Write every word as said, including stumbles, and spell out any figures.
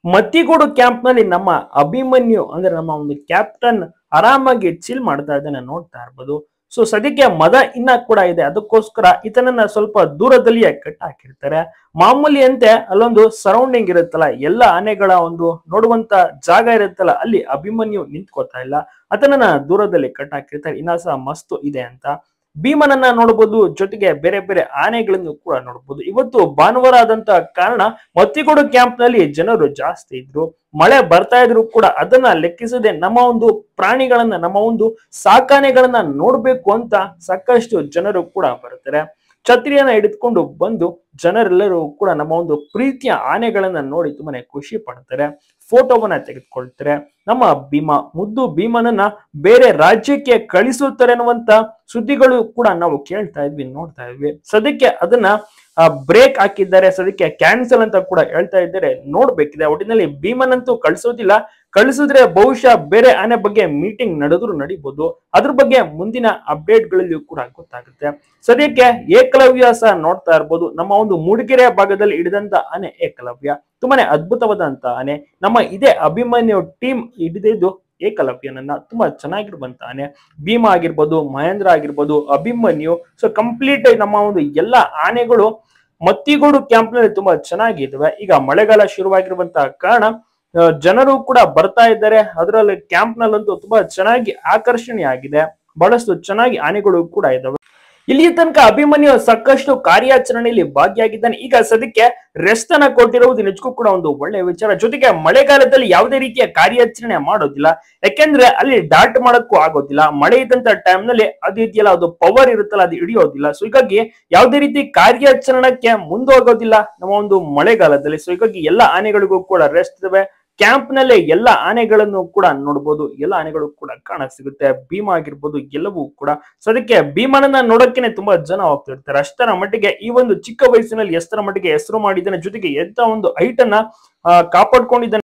Mattigodu camp ನಲ್ಲಿ ನಮ್ಮ ಅಭಿಮನ್ಯು ಅಂದ್ರೆ ನಮ್ಮ ಒಂದು ಕ್ಯಾಪ್ಟನ್ ಆರಾಮಾಗಿ ಚಿಲ್ ಮಾಡ್ತಾ ಇದ್ದಾನೆ ನೋಡ್ತಾ ಇರ್ಬೋದು. ಸೊ ಸದ್ಯಕ್ಕೆ ಮದ ಇನ್ನ ಕೂಡ ಇದೆ, ಅದಕ್ಕೋಸ್ಕರ ಈತನನ್ನ ಸ್ವಲ್ಪ ದೂರದಲ್ಲಿಯೇ ಕಟ್ ಹಾಕಿರ್ತಾರೆ. ಮಾಮೂಲಿ ಅಂತೆ ಅಲ್ಲೊಂದು ಸರೌಂಡಿಂಗ್ ಇರುತ್ತಲ್ಲ, ಎಲ್ಲ ಆನೆಗಳ ಒಂದು ನೋಡುವಂತ ಜಾಗ ಇರುತ್ತಲ್ಲ, ಅಲ್ಲಿ ಅಭಿಮನ್ಯು ನಿಂತ್ಕೋತಾ ಇಲ್ಲ, ಆತನನ್ನ ದೂರದಲ್ಲಿ ಕಟ್ ಹಾಕಿರ್ತಾರೆ. ಇನ್ನ ಸಹ ಮಸ್ತು ಇದೆ ಅಂತ ಭೀಮನನ್ನ ನೋಡಬಹುದು, ಜೊತೆಗೆ ಬೇರೆ ಬೇರೆ ಆನೆಗಳನ್ನು ಕೂಡ ನೋಡಬಹುದು. ಇವತ್ತು ಭಾನುವಾರ ಆದಂತ ಕಾರಣ ಮತ್ತಿಗೋಡು ಕ್ಯಾಂಪ್ ನಲ್ಲಿ ಜನರು ಜಾಸ್ತಿ ಇದ್ರು. ಮಳೆ ಬರ್ತಾ ಇದ್ರು ಕೂಡ ಅದನ್ನ ಲೆಕ್ಕಿಸದೆ ನಮ್ಮ ಒಂದು ಪ್ರಾಣಿಗಳನ್ನ, ನಮ್ಮ ಒಂದು ಸಾಕಾನೆಗಳನ್ನ ನೋಡ್ಬೇಕು ಅಂತ ಸಾಕಷ್ಟು ಜನರು ಕೂಡ ಬರ್ತಾರೆ. ಛತ್ರಿಯನ್ನ ಹಿಡಿದುಕೊಂಡು ಬಂದು ಜನರೆಲ್ಲರೂ ಕೂಡ ನಮ್ಮ ಒಂದು ಪ್ರೀತಿಯ ಆನೆಗಳನ್ನ ನೋಡಿ ತುಂಬಾನೇ ಖುಷಿ ಪಡ್ತಾರೆ, ಫೋಟೋವನ್ನ ತೆಗೆದುಕೊಳ್ತಾರೆ. ನಮ್ಮ ಭೀಮ, ಮುದ್ದು ಭೀಮನನ್ನ ಬೇರೆ ರಾಜ್ಯಕ್ಕೆ ಕಳಿಸುತ್ತಾರೆ ಅನ್ನುವಂತ ಸುದ್ದಿಗಳು ಕೂಡ ನಾವು ಕೇಳ್ತಾ ಇದ್ವಿ, ನೋಡ್ತಾ ಇದ್ವಿ. ಸದ್ಯಕ್ಕೆ ಅದನ್ನ ಬ್ರೇಕ್ ಹಾಕಿದ್ದಾರೆ, ಸದ್ಯಕ್ಕೆ ಕ್ಯಾನ್ಸಲ್ ಅಂತ ಕೂಡ ಹೇಳ್ತಾ ಇದ್ದಾರೆ. ನೋಡ್ಬೇಕಿದೆ. ಒಟ್ಟಿನಲ್ಲಿ ಭೀಮನಂತೂ ಕಳಿಸೋದಿಲ್ಲ, ಕಳಿಸಿದ್ರೆ ಬಹುಶಃ ಬೇರೆ ಆನೆ ಬಗ್ಗೆ ಮೀಟಿಂಗ್ ನಡೆದ್ರು ನಡೀಬಹುದು. ಅದ್ರ ಬಗ್ಗೆ ಮುಂದಿನ ಅಪ್ಡೇಟ್ ಗಳಲ್ಲಿಯೂ ಕೂಡ ಗೊತ್ತಾಗುತ್ತೆ. ಸದ್ಯಕ್ಕೆ ಏಕಲವ್ಯ ಸಹ ನೋಡ್ತಾ ಇರ್ಬೋದು. ನಮ್ಮ ಒಂದು ಮೂಡಿಗೆರೆ ಭಾಗದಲ್ಲಿ ಹಿಡಿದಂತ ಆನೆ ಏಕಲವ್ಯ ತುಂಬಾನೇ ಅದ್ಭುತವಾದಂತ ಆನೆ. ನಮ್ಮ ಇದೇ ಅಭಿಮನ್ಯು ಟೀಮ್ ಹಿಡಿದಿದ್ದು ಏಕಲವ್ಯನನ್ನ, ತುಂಬಾ ಚೆನ್ನಾಗಿರುವಂತ ಆನೆ. ಭೀಮ ಆಗಿರ್ಬೋದು, ಮಹೇಂದ್ರ ಆಗಿರ್ಬೋದು, ಅಭಿಮನ್ಯು, ಸೊ ಕಂಪ್ಲೀಟ್ ನಮ್ಮ ಒಂದು ಎಲ್ಲಾ ಆನೆಗಳು ಮತ್ತಿಗೋಡು ಕ್ಯಾಂಪ್ ನಲ್ಲಿ ತುಂಬಾ ಚೆನ್ನಾಗಿದ್ದಾವೆ. ಈಗ ಮಳೆಗಾಲ ಶುರುವಾಗಿರುವಂತಹ ಕಾರಣ ಜನರು ಕೂಡ ಬರ್ತಾ ಇದ್ದಾರೆ. ಅದರಲ್ಲಿ ಕ್ಯಾಂಪ್ ನಲ್ಲಂತೂ ತುಂಬಾ ಚೆನ್ನಾಗಿ ಆಕರ್ಷಣೆ ಆಗಿದೆ, ಬಹಳಷ್ಟು ಚೆನ್ನಾಗಿ ಆನೆಗಳು ಕೂಡ ಇದಾವೆ. ಇಲ್ಲಿ ತನಕ ಅಭಿಮನ್ಯು ಸಾಕಷ್ಟು ಕಾರ್ಯಾಚರಣೆಯಲ್ಲಿ ಭಾಗಿಯಾಗಿದ್ದಾನೆ. ಈಗ ಸದ್ಯಕ್ಕೆ ರೆಸ್ಟ್ ಅನ್ನ ಕೊಟ್ಟಿರುವುದು ನಿಜಕ್ಕೂ ಕೂಡ ಒಂದು ಒಳ್ಳೆಯ ವಿಚಾರ. ಜೊತೆಗೆ ಮಳೆಗಾಲದಲ್ಲಿ ಯಾವುದೇ ರೀತಿಯ ಕಾರ್ಯಾಚರಣೆ ಮಾಡೋದಿಲ್ಲ, ಯಾಕೆಂದ್ರೆ ಅಲ್ಲಿ ಡಾಟ್ ಮಾಡಕ್ಕೂ ಆಗೋದಿಲ್ಲ. ಮಳೆ ಇದ್ದಂತ ಟೈಮ್ ನಲ್ಲಿ ಅದು ಇದೆಯಲ್ಲ, ಅದು ಪವರ್ ಇರುತ್ತಲ್ಲ, ಅದು ಹಿಡಿಯೋದಿಲ್ಲ. ಸೊ ಹೀಗಾಗಿ ಯಾವುದೇ ರೀತಿ ಕಾರ್ಯಾಚರಣೆಗೆ ಮುಂದೋಗೋದಿಲ್ಲ ನಮ್ಮ ಒಂದು ಮಳೆಗಾಲದಲ್ಲಿ. ಸೊ ಹೀಗಾಗಿ ಎಲ್ಲ ಆನೆಗಳಿಗೂ ಕೂಡ ರೆಸ್ಟ್ ಇದಾವೆ. ಕ್ಯಾಂಪ್ ನಲ್ಲೇ ಎಲ್ಲ ಆನೆಗಳನ್ನು ಕೂಡ ನೋಡಬಹುದು, ಎಲ್ಲ ಆನೆಗಳು ಕೂಡ ಕಾಣ ಸಿಗುತ್ತೆ. ಭೀಮ ಆಗಿರ್ಬೋದು, ಎಲ್ಲವೂ ಕೂಡ. ಸೊ ಅದಕ್ಕೆ ಭೀಮನನ್ನ ನೋಡಕ್ಕೇನೆ ತುಂಬಾ ಜನ ಹೋಗ್ತಿರ್ತಾರೆ. ಅಷ್ಟರ ಮಟ್ಟಿಗೆ ಈ ಒಂದು ಚಿಕ್ಕ ವಯಸ್ಸಿನಲ್ಲಿ ಎಷ್ಟರ ಮಟ್ಟಿಗೆ ಹೆಸರು ಮಾಡಿದ್ದಾನೆ, ಜೊತೆಗೆ ಎಂತ ಒಂದು ಹೈಟ್ ಅನ್ನ ಕಾಪಾಡ್ಕೊಂಡಿದ್ದಾನೆ.